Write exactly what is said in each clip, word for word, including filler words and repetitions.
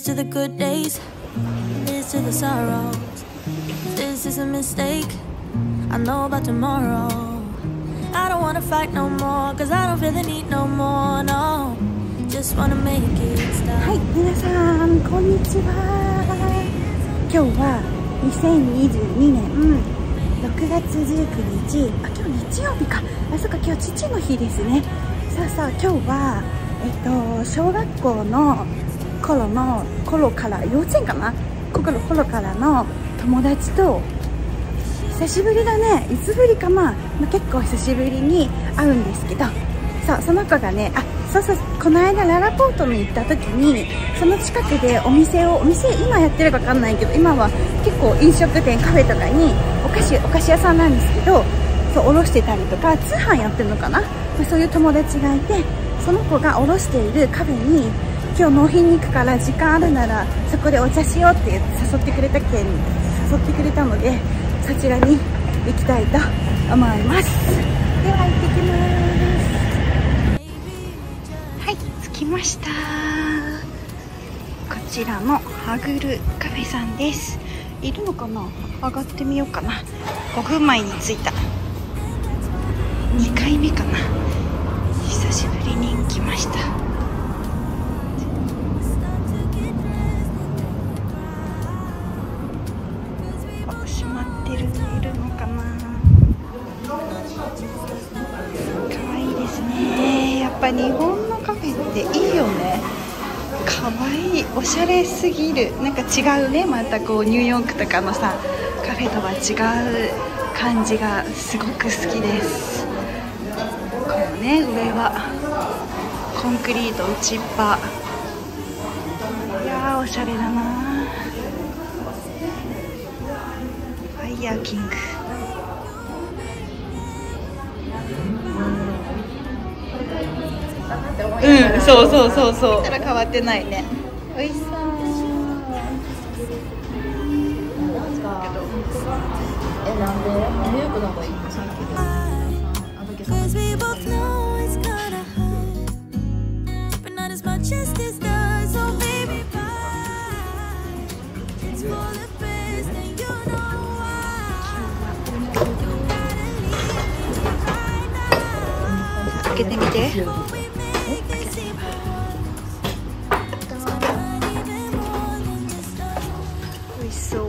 Here's to the good days, here's to the sorrows. This is a mistake, I know about tomorrow. I don't wanna fight no more, cause I don't feel the need no more, no. Just wanna make it stop. はい、皆さんこんにちは。今日はにせんにじゅうにねんろくがつじゅうくにち、あ、今日日曜日か。あ、そっか、今日父の日ですね。さあさあ、今日はえっと小学校の頃の頃から幼稚園かな、頃頃からの友達と久しぶりだね。いつぶりかな、まあ、結構久しぶりに会うんですけど、そう、その子がね、あ、そうそう、この間ララポートに行った時にその近くでお店をお店今やってるか分かんないけど、今は結構飲食店カフェとかにお菓子お菓子屋さんなんですけど、そう卸してたりとか通販やってるのかな、まあ、そういう友達がいて、その子が卸しているカフェに今日納品に行くから時間あるならそこでお茶しようって誘ってくれたけん誘ってくれたので、そちらに行きたいと思います。では行ってきます。はい、着きました。こちらのハグルカフェさんです。いるのかな、上がってみようかな。ごふんまえに着いた。にかいめかな。久しぶりに来ました。閉まってるのいるのかな。可愛いですね。やっぱ日本のカフェっていいよね。可愛い、おしゃれすぎる。なんか違うね、またこうニューヨークとかのさカフェとは違う感じがすごく好きです。このね、上はコンクリート内っぱ。いやー、おしゃれだな。ファイヤーキング。うん、そうそうそうそう。見たら変わってないね。美味しそう。 え、なんで？ニューヨークの方がいいの？さっきで。あだけさ。 開けてみて。美味しそう。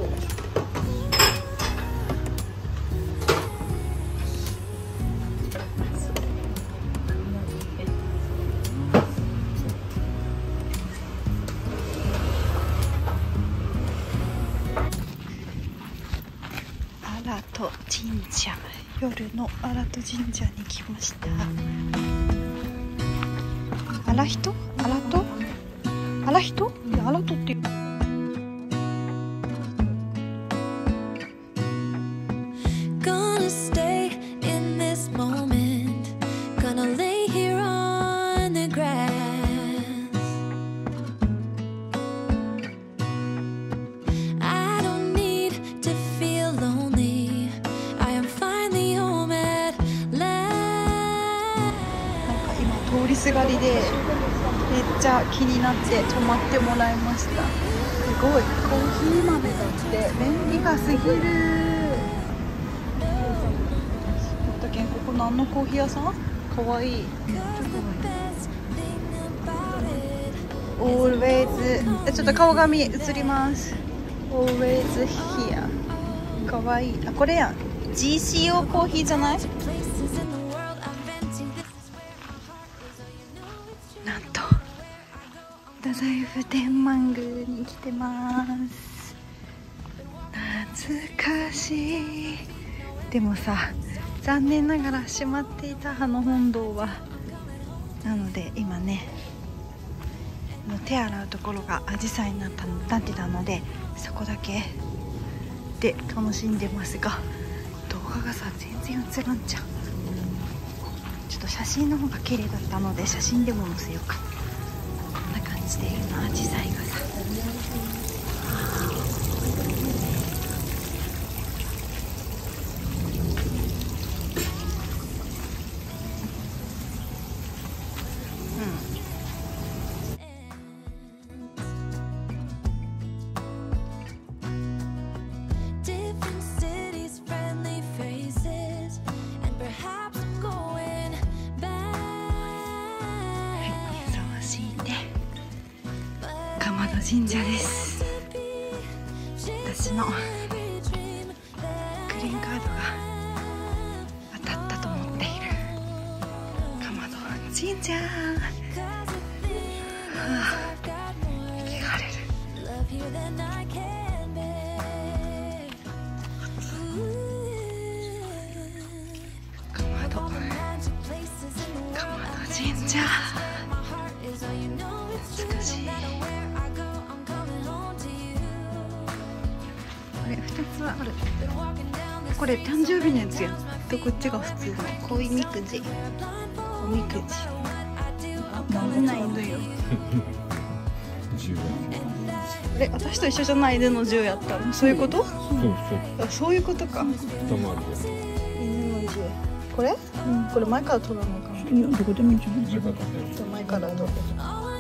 荒戸神社、夜の荒戸神社に来ました。荒人？荒戸？荒人？いや、荒戸っていう。通りすがりでめっちゃ気になって泊まってもらいました。すごい、コーヒー豆だって便利がすぎる。だけん、ここ何のコーヒー屋さん？かわいい。Always、ちょっと顔が見映ります。Always here。かわいい。あ、これやん。ジーシーオー コーヒーじゃない？なんと太宰府天満宮に来てます。懐かしい。でもさ、残念ながら閉まっていたあの本堂は。なので今ね、手洗うところがアジサイになったなってたので、そこだけで楽しんでますが、動画がさ全然映らんじゃん。ちょっと写真の方が綺麗だったので写真でも載せようか。こんな感じで今アジサイがさ、 神社です。私のグリーンカードが当たったと思っている蒲戸神社。はあ、息が荒れる。蒲戸蒲戸神社、美しい。これふたつある。これ誕生日のやつやん。とこっちが普通の恋みくじ。恋みくじ。なぜないのよ。あれ、私と一緒じゃないでのじゅうやったの。そういうこと？そうそう。そういうことか。犬のじゅう。これ？うん。これ前から取らないかな。いや、どこでもいいじゃん。前からどうぞ。